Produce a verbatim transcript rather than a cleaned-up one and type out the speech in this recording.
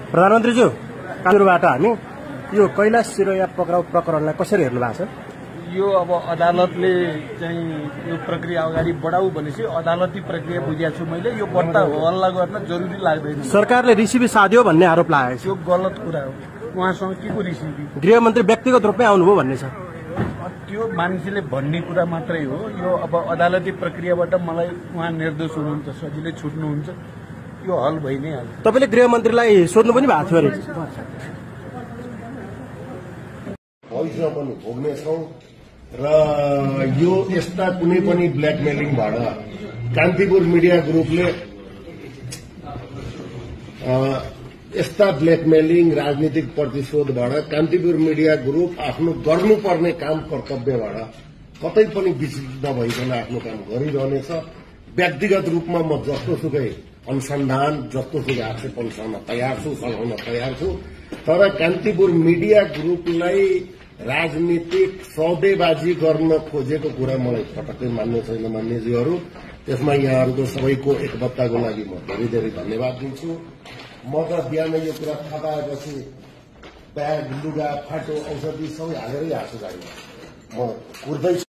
प्रधानमन्त्रीज्यू, कानुनबाट हामी यो कैलाश सिरोया पक्राउ प्रकरणलाई कसरी हेर्नु भएको छ? यो अब अदालतले चाहिँ यो प्रक्रिया अगाडि बढाऊ भनेपछि अदालती प्रक्रिया बुझेको छु मैले। यो बढ्ता हल्ला गर्न जरुरी लाग्दैन। सरकारले रिसिभी साध्यो भन्ने आरोप लागेको छ। यो गलत कुरा हो। उहाँसँग के को रिसिभी? गृहमन्त्री व्यक्तिगत रूपमै आउनुभयो भन्ने छ। त्यो मान्छेले भन्ने कुरा मात्रै हो। यो अब अदालती प्रक्रियाबाट मलाई उहाँ निर्दोष हुनुहुन्छ, सजिलै छुट्नुहुन्छ, यो हल भइ नै हाल्छ। तपाईँले गृहमन्त्रीलाई सोध्नु पनि भएको थियो अरे। भविष्यमा पनि भोग्नेछौँ र यो यस्ता कुनै पनि ब्ल्याकमेलिङबाट कान्तिपुर मिडिया ग्रुपले यस्ता ब्ल्याकमेलिङ राजनीतिक प्रतिशोधबाट कान्तिपुर मिडिया ग्रुप आफ्नो गर्नुपर्ने काम कर्तव्यबाट कतै पनि विचलित नभइकन आफ्नो काम गरिरहनेछ। व्यक्तिगत रूपमा म जस्तो सुकै अनुसन्धान जस्तो सुकै आक्षेपन गर्न तयार छु, सघाउन तयार छु, तर कान्तिपुर मिडिया ग्रुपलाई राजनीतिक सौदेबाजी गर्न खोजेको कुरा मलाई पटक्कै मान्नु छैन मान्यज्यूहरू। त्यसमा यहाँहरूको सबैको एकबद्धताको लागि म धेरै धेरै धन्यवाद दिन्छु। म त बिहान यो कुरा थाहा पाएपछि ब्याग, लुगा, फाटो, औषधि सबै हालेरै आएको छु गाडीमा। म कुर्दैछु।